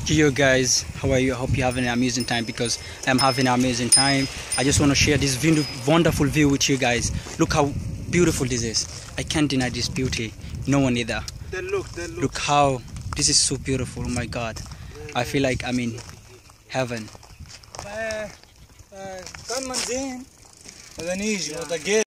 Yo guys, how are you? I hope you're having an amazing time, because I'm having an amazing time. I just want to share this wonderful view with you guys. Look how beautiful this is. I can't deny this beauty. No one either. Look how this is so beautiful. Oh my god. I feel like I'm in heaven.